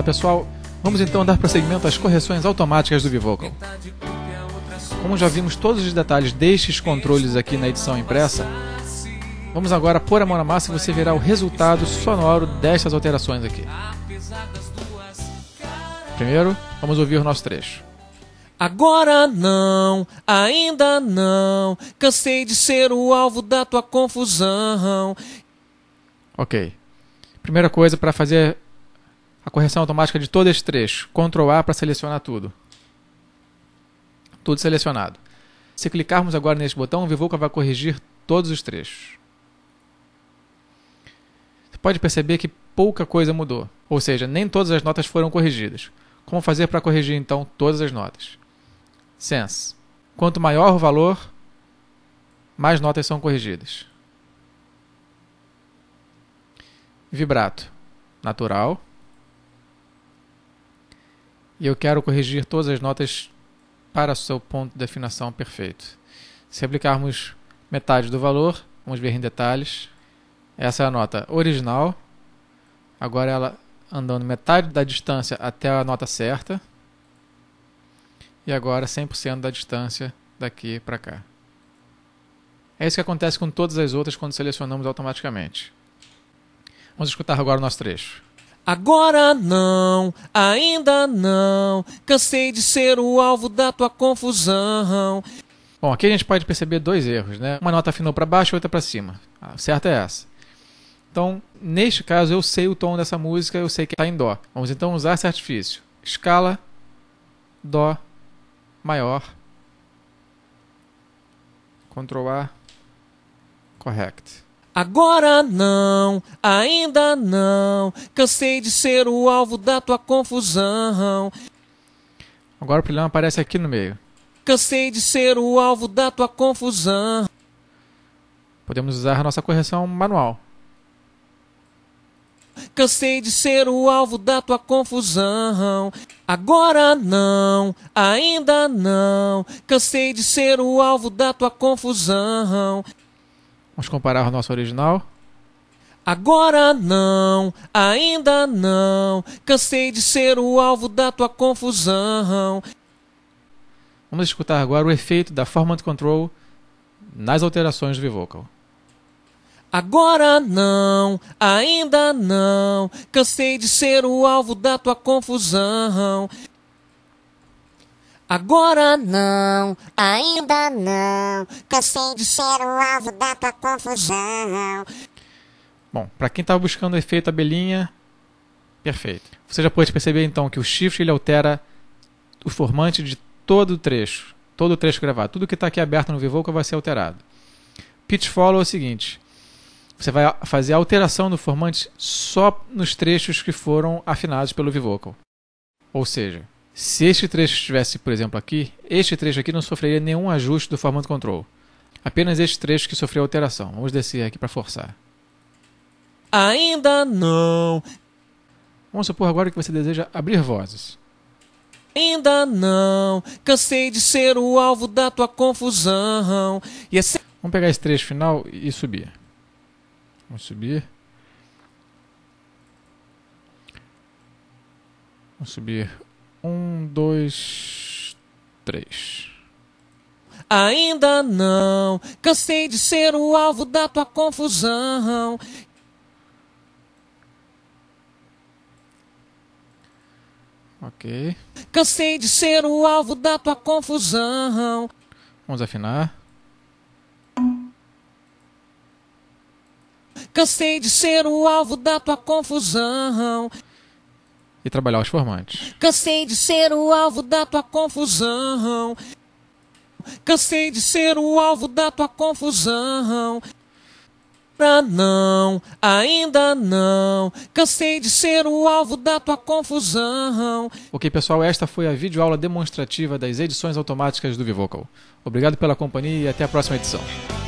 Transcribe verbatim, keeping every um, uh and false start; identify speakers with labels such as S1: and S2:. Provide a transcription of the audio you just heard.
S1: pessoal, vamos então dar prosseguimento às correções automáticas do Vivocal. Como já vimos todos os detalhes destes controles aqui na edição impressa, vamos agora pôr a mão na massa e você verá o resultado sonoro destas alterações aqui. Primeiro, vamos ouvir o nosso trecho.
S2: Agora não, ainda não, cansei de ser o alvo da tua confusão.
S1: Ok. Primeira coisa para fazer a correção automática de todo esse trecho. control A para selecionar tudo. Tudo selecionado. Se clicarmos agora neste botão, o Vivocal vai corrigir todos os trechos. Você pode perceber que pouca coisa mudou. Ou seja, nem todas as notas foram corrigidas. Como fazer para corrigir então todas as notas? Sense. Quanto maior o valor, mais notas são corrigidas. Vibrato. Natural. E eu quero corrigir todas as notas para o seu ponto de afinação perfeito. Se aplicarmos metade do valor, vamos ver em detalhes. Essa é a nota original. Agora ela andando metade da distância até a nota certa. E agora cem por cento da distância daqui para cá. É isso que acontece com todas as outras quando selecionamos automaticamente. Vamos escutar agora o nosso trecho.
S2: Agora não, ainda não, cansei de ser o alvo da tua confusão.
S1: Bom, aqui a gente pode perceber dois erros, né? Uma nota afinou para baixo e outra para cima. A certa é essa. Então, neste caso, eu sei o tom dessa música, eu sei que está em Dó. Vamos então usar esse artifício. Escala, Dó, maior, control A, correct.
S2: Agora não, ainda não, cansei de ser o alvo da tua confusão.
S1: Agora o problema aparece aqui no meio.
S2: Cansei de ser o alvo da tua confusão.
S1: Podemos usar a nossa correção manual.
S2: Cansei de ser o alvo da tua confusão. Agora não, ainda não, cansei de ser o alvo da tua confusão.
S1: Vamos comparar o nosso original.
S2: Agora não, ainda não, cansei de ser o alvo da tua confusão.
S1: Vamos escutar agora o efeito da Format Control nas alterações do Vivocal.
S2: Agora não, ainda não, cansei de ser o alvo da tua confusão. Agora não, ainda não, cansei de ser o alvo da tua confusão.
S1: Bom, para quem estava buscando o efeito abelhinha, perfeito. Você já pode perceber então que o Shift ele altera o formante de todo o trecho, todo o trecho gravado. Tudo que está aqui aberto no Vivocal vai ser alterado. Pitch Follow é o seguinte. Você vai fazer a alteração do formante só nos trechos que foram afinados pelo Vivocal. Ou seja, se este trecho estivesse, por exemplo, aqui, este trecho aqui não sofreria nenhum ajuste do Format Control. Apenas este trecho que sofreu alteração. Vamos descer aqui para forçar.
S2: Ainda não.
S1: Vamos supor agora que você deseja abrir vozes.
S2: Ainda não, cansei de ser o alvo da tua confusão. E assim...
S1: Vamos pegar esse trecho final e subir. Vamos subir. Vamos subir. Um, dois, três.
S2: Ainda não, cansei de ser o alvo da tua confusão.
S1: Ok.
S2: Cansei de ser o alvo da tua confusão.
S1: Vamos afinar.
S2: Cansei de ser o alvo da tua confusão.
S1: E trabalhar os formantes.
S2: Cansei de ser o alvo da tua confusão. Cansei de ser o alvo da tua confusão. Pra não, ainda não, cansei de ser o alvo da tua confusão.
S1: Ok, pessoal, esta foi a videoaula demonstrativa das edições automáticas do Vivocal. Obrigado pela companhia e até a próxima edição.